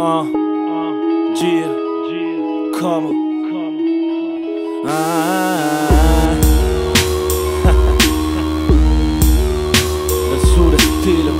Yeah, como del sur estilo.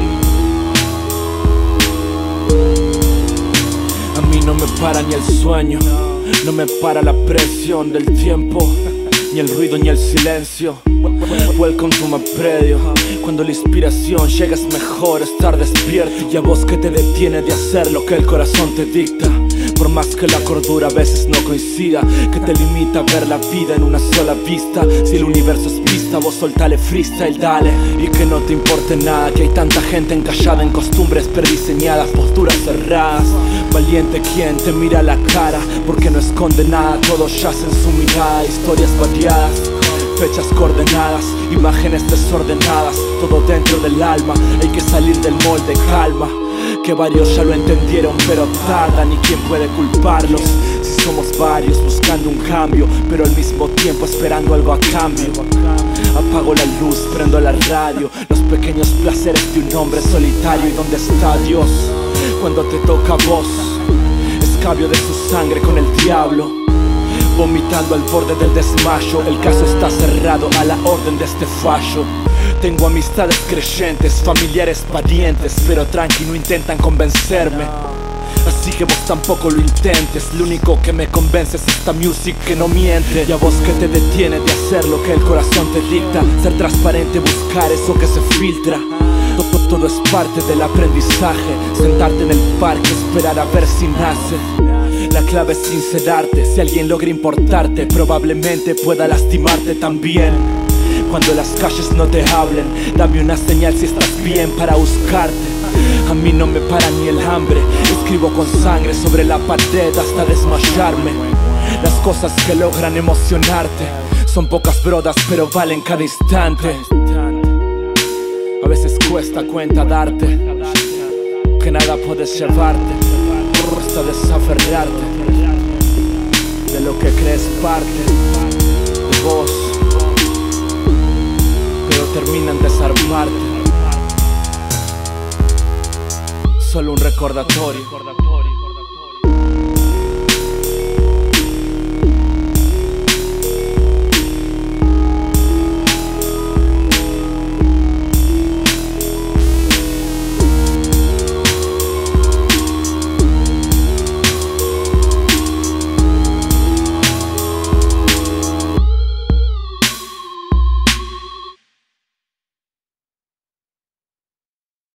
A mí no me para ni el sueño, no me para la presión del tiempo, ni el ruido ni el silencio. Welcome to my predio. Cuando la inspiración llega es mejor estar despierto. Y a vos que te detiene de hacer lo que el corazón te dicta, por más que la cordura a veces no coincida, que te limita a ver la vida en una sola vista. Si el universo es pista, vos soltale freestyle, dale. Y que no te importe nada, que hay tanta gente encallada en costumbres prediseñadas, posturas cerradas. Valiente quien te mira a la cara, porque no esconde nada, todo yace en su mirada. Historias variadas, fechas coordenadas, imágenes desordenadas, todo dentro del alma. Hay que salir del molde, calma, que varios ya lo entendieron pero tardan. ¿Y quién puede culparlos? Si somos varios buscando un cambio, pero al mismo tiempo esperando algo a cambio. Apago la luz, prendo la radio, los pequeños placeres de un hombre solitario. ¿Y dónde está Dios cuando te toca a vos? Escabio de su sangre con el diablo, vomitando al borde del desmayo. El caso está cerrado a la orden de este fallo. Tengo amistades creyentes, familiares, parientes, pero tranqui, no intentan convencerme. Así que vos tampoco lo intentes, lo único que me convence es esta music que no miente. Y a vos que te detiene de hacer lo que el corazón te dicta, ser transparente, buscar eso que se filtra. Todo es parte del aprendizaje, sentarte en el parque, esperar a ver si nace. La clave es sincerarte, si alguien logra importarte, probablemente pueda lastimarte también. Cuando las calles no te hablen, dame una señal si estás bien para buscarte. A mí no me para ni el hambre, escribo con sangre sobre la pared hasta desmayarme. Las cosas que logran emocionarte son pocas brodas, pero valen cada instante. A veces cuesta cuenta darte que nada puedes llevarte, cuesta desaferrarte de lo que crees parte de vos, pero terminan desarmarte. Solo un recordatorio.